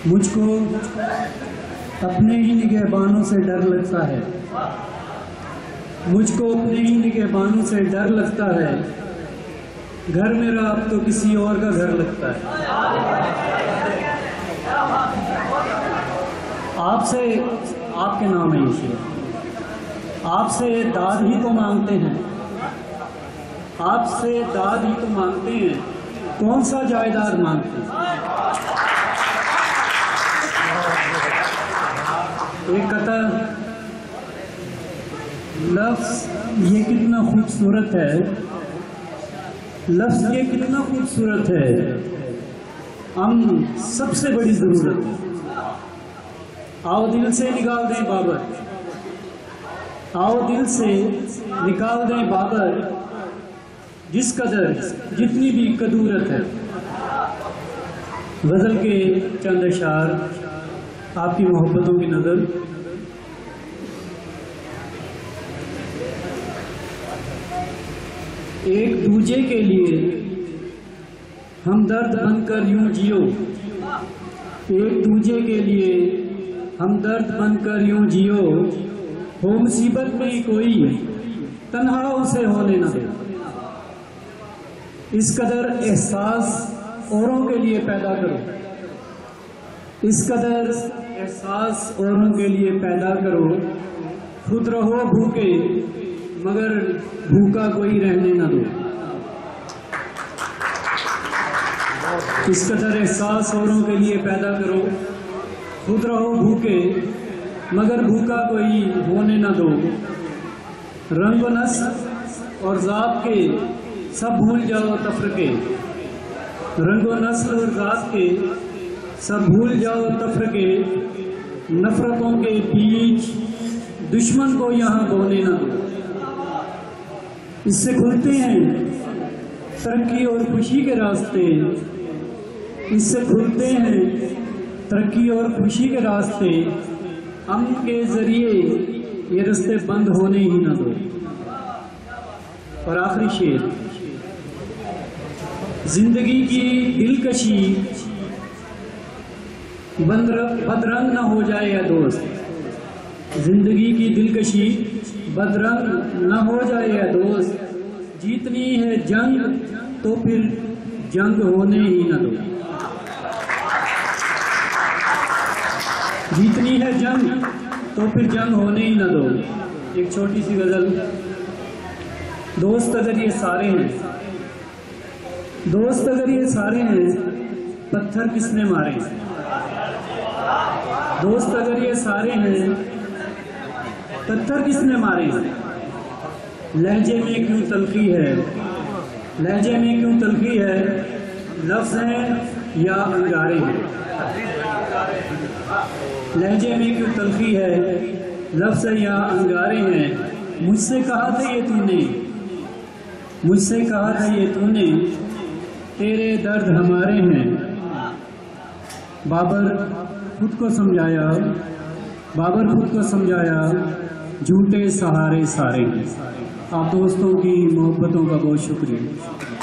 मुझको अपने ही निगहबानों से डर लगता है, मुझको अपने ही निगहबानों से डर लगता है। घर मेरा अब तो किसी और का घर लगता है। आपसे, आपके नाम है ये, आपसे दाद ही तो मांगते हैं, आपसे दाद ही तो मांगते हैं, कौन सा जायदाद मांगते हैं। एक कथा, लफ्ज़ ये कितना खूबसूरत है, लफ्ज़ ये कितना खूबसूरत है, हम सबसे बड़ी ज़रूरत है। आओ दिल से निकाल दें बाबर, आओ दिल से निकाल दें बाबर, जिस कदर जितनी भी कदूरत है। गज़ल के चंद अशार, आपकी मोहब्बतों की नज़र। एक दूजे के लिए हमदर्द बनकर यूं जियो, एक दूजे के लिए हमदर्द बनकर यूं जियो, हो मुसीबत में कोई तन्हा उसे होने न दो। इस कदर एहसास औरों के लिए पैदा करो, इस कदर एहसास औरों के लिए पैदा करो, खुद रहो भूखे मगर भूखा कोई रहने न दो। इस कदर एहसास औरों के लिए पैदा करो, खुद रहो भूखे मगर भूखा कोई होने न दो। रंग व नस्ल और ज़ात के सब भूल जाओ तफरके, रंग व नस्ल और ज़ात के सब भूल जाओ तफरके, नफरतों के बीच दुश्मन को यहाँ बोने न दो। इससे खुलते हैं तरक्की और खुशी के रास्ते, इससे खुलते हैं तरक्की और खुशी के रास्ते, अमन के जरिए ये रास्ते बंद होने ही न दो। और आखिरी शेर, जिंदगी की दिलकशी बदरंग न हो जाए या दोस्त, जिंदगी की दिलकशी बदरंग न हो जाए या दोस्त, जीतनी है जंग तो फिर जंग होने ही न दो। जीतनी है जंग तो फिर जंग होने ही न दो। एक छोटी सी गजल। दोस्त अगर ये सारे हैं, दोस्त अगर ये सारे हैं, पत्थर किसने मारे। दोस्त अगर ये सारे हैं, पत्थर किसने मारे। लहजे में क्यों तलखी है, लहजे में क्यों तलखी है, लफ्ज़ हैं या अंगारे हैं। लहजे में क्यों तलखी है, लफ्ज़ या अंगारे हैं। मुझसे कहा था ये तूने, मुझसे कहा था ये तूने, तेरे दर्द हमारे हैं। बाबर खुद को समझाया, बाबर खुद को समझाया, झूठे सहारे सारे हैं। आप दोस्तों की मोहब्बतों का बहुत शुक्रिया।